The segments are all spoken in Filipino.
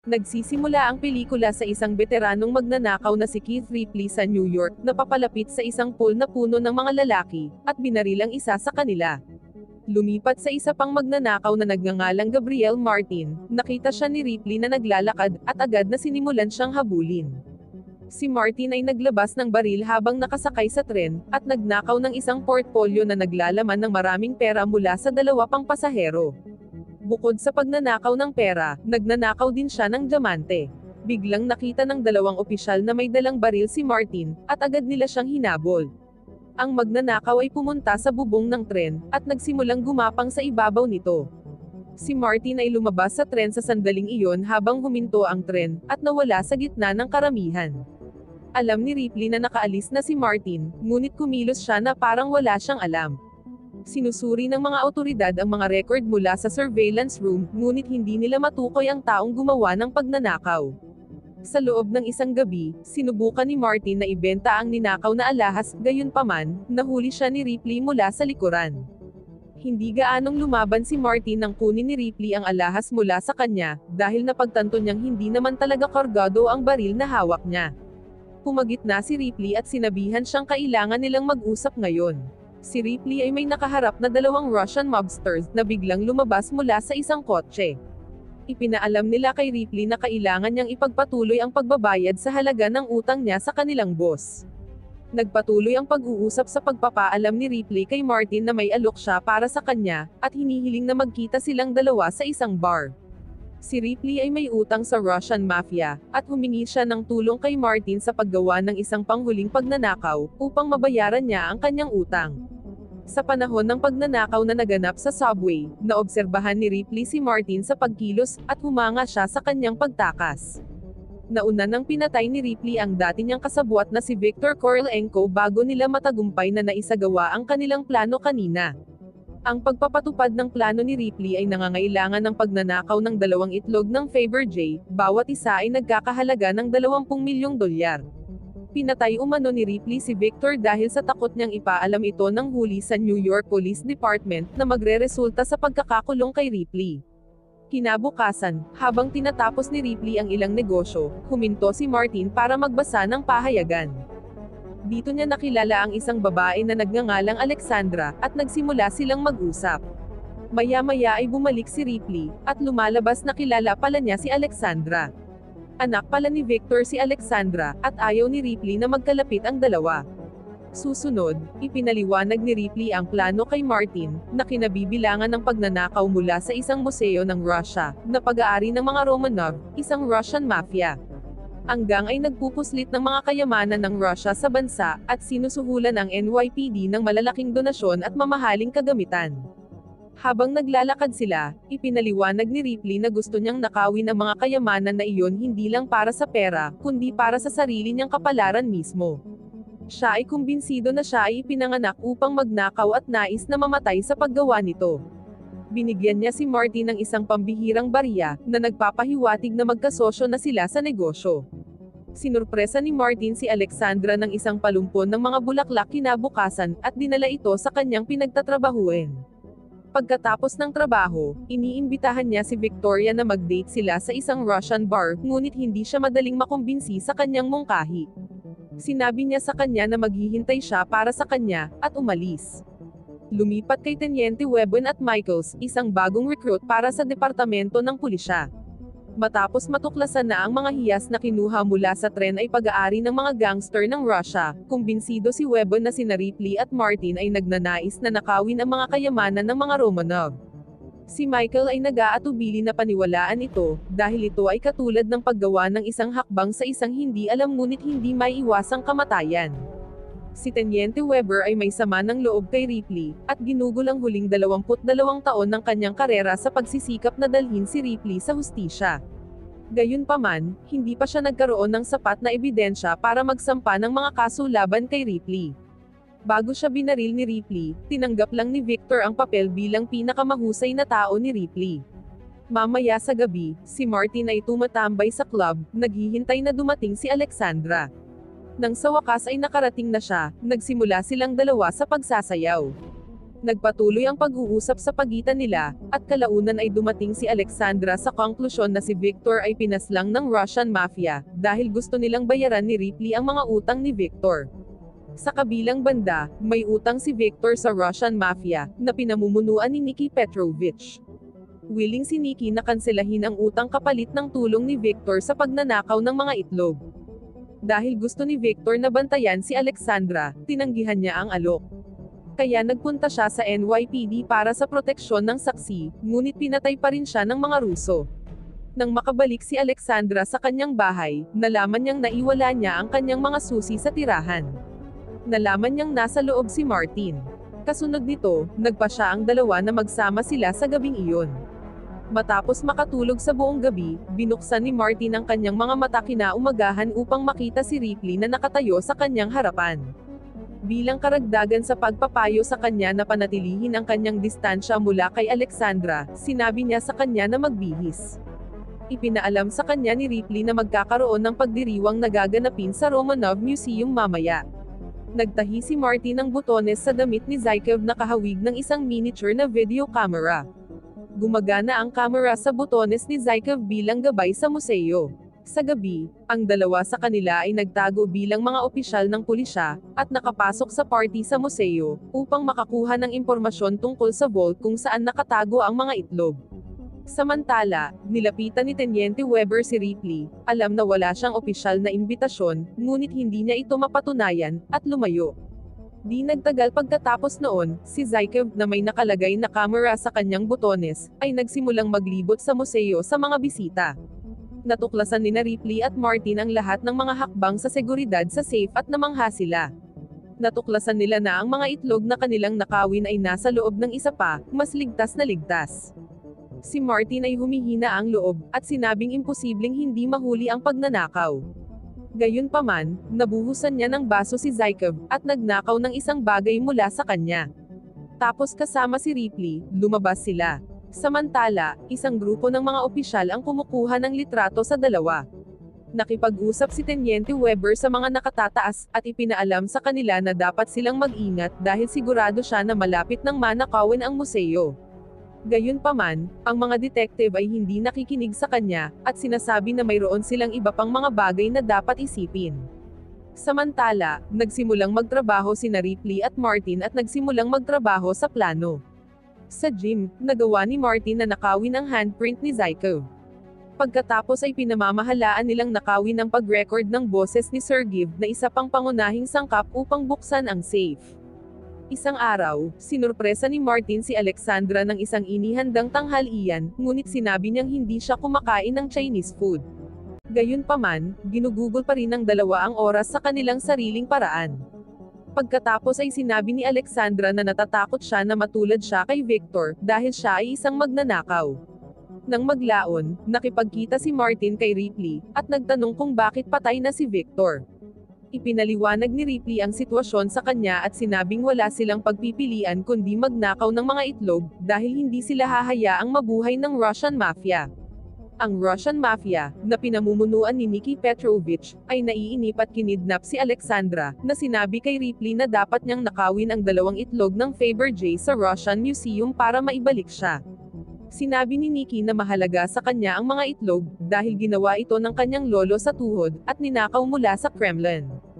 Nagsisimula ang pelikula sa isang veteranong magnanakaw na si Keith Ripley sa New York, na papalapit sa isang pool na puno ng mga lalaki, at binaril ang isa sa kanila. Lumipat sa isa pang magnanakaw na nagngangalang Gabriel Martin, nakita siya ni Ripley na naglalakad, at agad na sinimulan siyang habulin. Si Martin ay naglabas ng baril habang nakasakay sa tren, at nagnakaw ng isang portfolyo na naglalaman ng maraming pera mula sa dalawa pang pasahero. Bukod sa pagnanakaw ng pera, nagnanakaw din siya ng diamante. Biglang nakita ng dalawang opisyal na may dalang baril si Martin, at agad nila siyang hinabol. Ang magnanakaw ay pumunta sa bubong ng tren, at nagsimulang gumapang sa ibabaw nito. Si Martin ay lumabas sa tren sa sandaling iyon habang huminto ang tren, at nawala sa gitna ng karamihan. Alam ni Ripley na nakaalis na si Martin, ngunit kumilos siya na parang wala siyang alam. Sinusuri ng mga awtoridad ang mga record mula sa surveillance room, ngunit hindi nila matukoy ang taong gumawa ng pagnanakaw. Sa loob ng isang gabi, sinubukan ni Martin na ibenta ang ninakaw na alahas, gayunpaman, nahuli siya ni Ripley mula sa likuran. Hindi gaanong lumaban si Martin nang kunin ni Ripley ang alahas mula sa kanya, dahil napagtanto niyang hindi naman talaga kargado ang baril na hawak niya. Pumagitna si Ripley at sinabihan siyang kailangan nilang mag-usap ngayon. Si Ripley ay may nakaharap na dalawang Russian mobsters na biglang lumabas mula sa isang kotse. Ipinaalam nila kay Ripley na kailangan niyang ipagpatuloy ang pagbabayad sa halaga ng utang niya sa kanilang boss. Nagpatuloy ang pag-uusap sa pagpapaalam ni Ripley kay Martin na may alok siya para sa kanya, at hinihiling na magkita silang dalawa sa isang bar. Si Ripley ay may utang sa Russian Mafia, at humingi siya ng tulong kay Martin sa paggawa ng isang panghuling pagnanakaw, upang mabayaran niya ang kanyang utang. Sa panahon ng pagnanakaw na naganap sa subway, naobserbahan ni Ripley si Martin sa pagkilos, at humanga siya sa kanyang pagtakas. Nauna nang pinatay ni Ripley ang dati niyang kasabwat na si Viktor Korolenko bago nila matagumpay na naisagawa ang kanilang plano kanina. Ang pagpapatupad ng plano ni Ripley ay nangangailangan ng pagnanakaw ng dalawang itlog ng Fabergé, bawat isa ay nagkakahalaga ng $20 milyong. Pinatay umano ni Ripley si Viktor dahil sa takot niyang ipaalam ito ng huli sa New York Police Department, na magreresulta sa pagkakakulong kay Ripley. Kinabukasan, habang tinatapos ni Ripley ang ilang negosyo, huminto si Martin para magbasa ng pahayagan. Dito niya nakilala ang isang babae na nagngangalang Alexandra, at nagsimula silang mag-usap. Maya-maya ay bumalik si Ripley, at lumalabas na kilala pala niya si Alexandra. Anak pala ni Viktor si Alexandra, at ayaw ni Ripley na magkalapit ang dalawa. Susunod, ipinaliwanag ni Ripley ang plano kay Martin, na kinabibilangan ng pagnanakaw mula sa isang museo ng Russia, na pag-aari ng mga Romanov, isang Russian mafia. Ang gang ay nagpupuslit ng mga kayamanan ng Russia sa bansa, at sinusuhulan ang NYPD ng malalaking donasyon at mamahaling kagamitan. Habang naglalakad sila, ipinaliwanag ni Ripley na gusto niyang nakawin ang mga kayamanan na iyon hindi lang para sa pera, kundi para sa sarili niyang kapalaran mismo. Siya ay kumbinsido na siya ay ipinanganak upang magnakaw at nais na mamatay sa paggawa nito. Binigyan niya si Martin ng isang pambihirang barya, na nagpapahiwatig na magkasosyo na sila sa negosyo. Sinurpresa ni Martin si Alexandra ng isang palumpon ng mga bulaklak kinabukasan, at dinala ito sa kanyang pinagtatrabahuan. Pagkatapos ng trabaho, iniimbitahan niya si Victoria na mag-date sila sa isang Russian bar, ngunit hindi siya madaling makumbinsi sa kanyang mungkahi. Sinabi niya sa kanya na maghihintay siya para sa kanya, at umalis. Lumipat kay Teniente Webben at Michaels, isang bagong recruit para sa departamento ng pulisya. Matapos matuklasan na ang mga hiyas na kinuha mula sa tren ay pag-aari ng mga gangster ng Russia, kumbinsido si Webben na sina Ripley at Martin ay nagnanais na nakawin ang mga kayamanan ng mga Romanov. Si Michael ay nag-aatubili na paniwalaan ito, dahil ito ay katulad ng paggawa ng isang hakbang sa isang hindi alam ngunit hindi maiiwasang kamatayan. Si Teniente Weber ay may sama ng loob kay Ripley, at ginugol ang huling 22 taon ng kanyang karera sa pagsisikap na dalhin si Ripley sa hustisya. Gayunpaman, hindi pa siya nagkaroon ng sapat na ebidensya para magsampa ng mga kaso laban kay Ripley. Bago siya binaril ni Ripley, tinanggap lang ni Victor ang papel bilang pinakamahusay na tao ni Ripley. Mamaya sa gabi, si Martin ay tumatambay sa club, naghihintay na dumating si Alexandra. Nang sa wakas ay nakarating na siya, nagsimula silang dalawa sa pagsasayaw. Nagpatuloy ang pag-uusap sa pagitan nila, at kalaunan ay dumating si Alexandra sa konklusyon na si Victor ay pinaslang ng Russian Mafia, dahil gusto nilang bayaran ni Ripley ang mga utang ni Victor. Sa kabilang banda, may utang si Victor sa Russian Mafia, na pinamumunuan ni Nikki Petrovich. Willing si Nikki na kanselahin ang utang kapalit ng tulong ni Victor sa pagnanakaw ng mga itlog. Dahil gusto ni Victor na bantayan si Alexandra, tinanggihan niya ang alok. Kaya nagpunta siya sa NYPD para sa proteksyon ng saksi, ngunit pinatay pa rin siya ng mga Ruso. Nang makabalik si Alexandra sa kanyang bahay, nalaman niyang naiwala niya ang kanyang mga susi sa tirahan. Nalaman niyang nasa loob si Martin. Kasunod nito, nagpa siya ang dalawa na magsama sila sa gabing iyon. Matapos makatulog sa buong gabi, binuksan ni Martin ang kanyang mga mata kinaumagahan upang makita si Ripley na nakatayo sa kanyang harapan. Bilang karagdagan sa pagpapayo sa kanya na panatilihin ang kanyang distansya mula kay Alexandra, sinabi niya sa kanya na magbihis. Ipinaalam sa kanya ni Ripley na magkakaroon ng pagdiriwang na gaganapin sa Romanov Museum mamaya. Nagtahi si Martin ng butones sa damit ni Zykov na kahawig ng isang miniature na video camera. Gumagana ang kamera sa butones ni Zykov bilang gabay sa museo. Sa gabi, ang dalawa sa kanila ay nagtago bilang mga opisyal ng pulisya, at nakapasok sa party sa museo, upang makakuha ng impormasyon tungkol sa vault kung saan nakatago ang mga itlog. Samantala, nilapitan ni Teniente Weber si Ripley, alam na wala siyang opisyal na imbitasyon, ngunit hindi niya ito mapatunayan, at lumayo. Di nagtagal pagkatapos noon, si Zykov na may nakalagay na kamera sa kanyang butones, ay nagsimulang maglibot sa museo sa mga bisita. Natuklasan ni Ripley at Martin ang lahat ng mga hakbang sa seguridad sa safe at namangha sila. Natuklasan nila na ang mga itlog na kanilang nakawin ay nasa loob ng isa pa, mas ligtas na ligtas. Si Martin ay humihina ang loob, at sinabing imposibleng hindi mahuli ang pagnanakaw. Gayunpaman, nabuhusan niya ng baso si Zykov, at nagnakaw ng isang bagay mula sa kanya. Tapos kasama si Ripley, lumabas sila. Samantala, isang grupo ng mga opisyal ang kumukuha ng litrato sa dalawa. Nakipag-usap si Teniente Weber sa mga nakatataas, at ipinaalam sa kanila na dapat silang mag-ingat dahil sigurado siya na malapit nang manakawin ang museo. Gayunpaman, ang mga detective ay hindi nakikinig sa kanya, at sinasabi na mayroon silang iba pang mga bagay na dapat isipin. Samantala, nagsimulang magtrabaho sina Ripley at Martin at nagsimulang magtrabaho sa plano. Sa gym, nagawa ni Martin na nakawin ang handprint ni Zykov. Pagkatapos ay pinamamahalaan nilang nakawin ang pag-record ng boses ni Sergeyev na isa pang pangunahing sangkap upang buksan ang safe. Isang araw, sinurpresa ni Martin si Alexandra ng isang inihandang tanghalian, ngunit sinabi niyang hindi siya kumakain ng Chinese food. Gayunpaman, ginugugol pa rin ng dalawa ang oras sa kanilang sariling paraan. Pagkatapos ay sinabi ni Alexandra na natatakot siya na matulad siya kay Victor, dahil siya ay isang magnanakaw. Nang maglaon, nakipagkita si Martin kay Ripley, at nagtanong kung bakit patay na si Victor. Ipinaliwanag ni Ripley ang sitwasyon sa kanya at sinabing wala silang pagpipilian kundi magnakaw ng mga itlog, dahil hindi sila hahayaang mabuhay ng Russian Mafia. Ang Russian Mafia, na pinamumunuan ni Nikki Petrovich, ay naiinip at kinidnap si Alexandra, na sinabi kay Ripley na dapat niyang nakawin ang dalawang itlog ng Fabergé sa Russian Museum para maibalik siya. Sinabi ni Nikki na mahalaga sa kanya ang mga itlog, dahil ginawa ito ng kanyang lolo sa tuhod, at ninakaw mula sa Kremlin.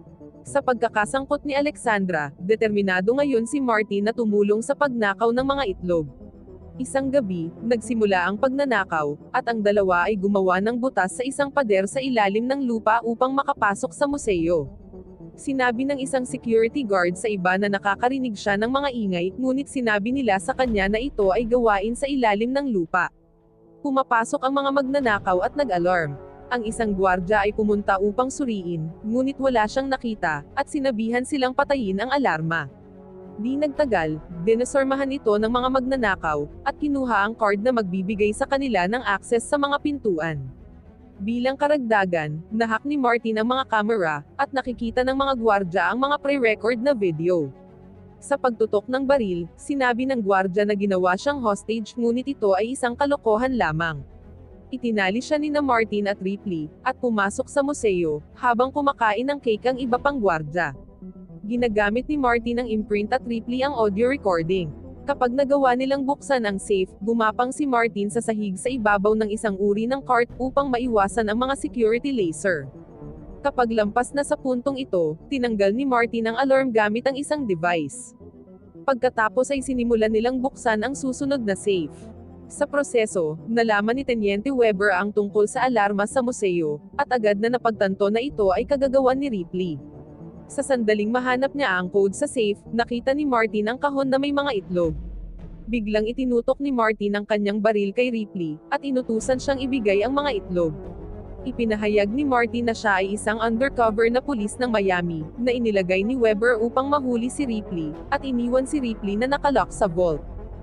Sa pagkakasangkot ni Alexandra, determinado ngayon si Martin na tumulong sa pagnakaw ng mga itlog. Isang gabi, nagsimula ang pagnanakaw, at ang dalawa ay gumawa ng butas sa isang pader sa ilalim ng lupa upang makapasok sa museo. Sinabi ng isang security guard sa iba na nakakarinig siya ng mga ingay, ngunit sinabi nila sa kanya na ito ay gawain sa ilalim ng lupa. Pumapasok ang mga magnanakaw at nag-alarm. Ang isang gwardya ay pumunta upang suriin, ngunit wala siyang nakita, at sinabihan silang patayin ang alarma. Di nagtagal, dinasormahan ito ng mga magnanakaw, at kinuha ang card na magbibigay sa kanila ng access sa mga pintuan. Bilang karagdagan, nahack ni Martin ang mga kamera, at nakikita ng mga gwardya ang mga pre-record na video. Sa pagtutok ng baril, sinabi ng gwardya na ginawa siyang hostage ngunit ito ay isang kalokohan lamang. Itinali siya ni Martin at Ripley, at pumasok sa museo, habang kumakain ng cake ang iba pang gwardya. Ginagamit ni Martin ang imprint at Ripley ang audio recording. Kapag nagawa nilang buksan ang safe, gumapang si Martin sa sahig sa ibabaw ng isang uri ng cart upang maiwasan ang mga security laser. Kapag lampas na sa puntong ito, tinanggal ni Martin ang alarm gamit ang isang device. Pagkatapos ay sinimulan nilang buksan ang susunod na safe. Sa proseso, nalaman ni Teniente Weber ang tungkol sa alarma sa museo, at agad na napagtanto na ito ay kagagawan ni Ripley. Sa sandaling mahanap niya ang code sa safe, nakita ni Martin ang kahon na may mga itlog. Biglang itinutok ni Martin ang kanyang baril kay Ripley, at inutusan siyang ibigay ang mga itlog. Ipinahayag ni Martin na siya ay isang undercover na pulis ng Miami, na inilagay ni Weber upang mahuli si Ripley, at iniwan si Ripley na nakalock sa vault.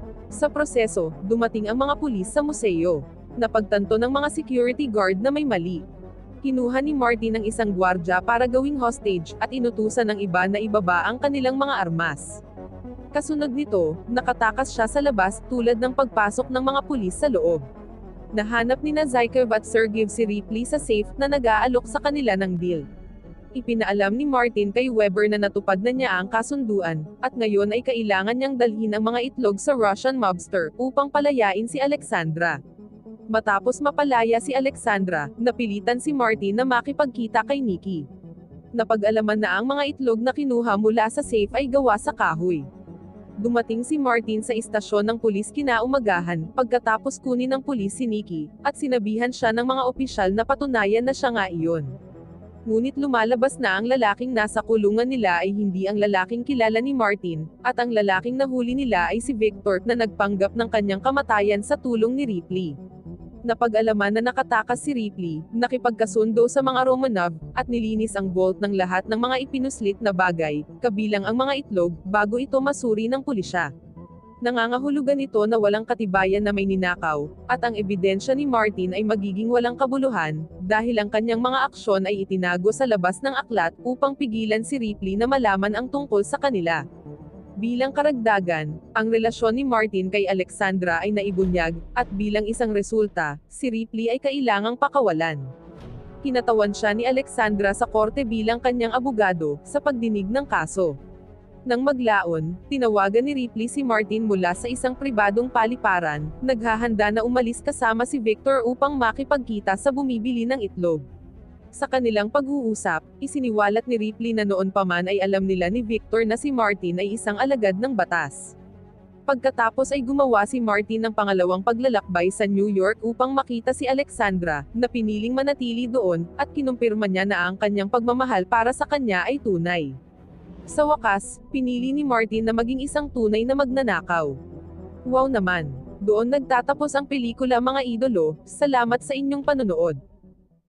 Sa proseso, dumating ang mga pulis sa museo. Napagtanto ng mga security guard na may mali. Kinuha ni Martin ang isang gwardya para gawing hostage, at inutusan ng iba na ibaba ang kanilang mga armas. Kasunod nito, nakatakas siya sa labas tulad ng pagpasok ng mga pulis sa loob. Nahanap ni Zykov at Sergeyev si Ripley sa safe na nag-aalok sa kanila ng deal. Ipinaalam ni Martin kay Weber na natupad na niya ang kasunduan, at ngayon ay kailangan niyang dalhin ang mga itlog sa Russian mobster upang palayain si Alexandra. Matapos mapalaya si Alexandra, napilitan si Martin na makipagkita kay Nikki. Napag-alaman na ang mga itlog na kinuha mula sa safe ay gawa sa kahoy. Dumating si Martin sa istasyon ng pulis kinaumagahan, pagkatapos kunin ng pulis si Nikki, at sinabihan siya ng mga opisyal na patunayan na siya nga iyon. Ngunit lumalabas na ang lalaking nasa kulungan nila ay hindi ang lalaking kilala ni Martin, at ang lalaking nahuli nila ay si Victor na nagpanggap ng kanyang kamatayan sa tulong ni Ripley. Napag-alaman na nakatakas si Ripley, nakipagkasundo sa mga Romanov, at nilinis ang vault ng lahat ng mga ipinuslit na bagay, kabilang ang mga itlog, bago ito masuri ng pulisya. Nangangahulugan ito na walang katibayan na may ninakaw, at ang ebidensya ni Martin ay magiging walang kabuluhan, dahil ang kanyang mga aksyon ay itinago sa labas ng aklat upang pigilan si Ripley na malaman ang tungkol sa kanila. Bilang karagdagan, ang relasyon ni Martin kay Alexandra ay naibunyag, at bilang isang resulta, si Ripley ay kailangang pakawalan. Kinatawan siya ni Alexandra sa korte bilang kanyang abogado, sa pagdinig ng kaso. Nang maglaon, tinawagan ni Ripley si Martin mula sa isang pribadong paliparan, naghahanda na umalis kasama si Victor upang makipagkita sa bumibili ng itlog. Sa kanilang pag-uusap, isiniwalat ni Ripley na noon pa man ay alam nila ni Victor na si Martin ay isang alagad ng batas. Pagkatapos ay gumawa si Martin ng pangalawang paglalakbay sa New York upang makita si Alexandra, na piniling manatili doon, at kinumpirma niya na ang kanyang pagmamahal para sa kanya ay tunay. Sa wakas, pinili ni Martin na maging isang tunay na magnanakaw. Wow naman! Doon nagtatapos ang pelikula mga idolo, salamat sa inyong panonood.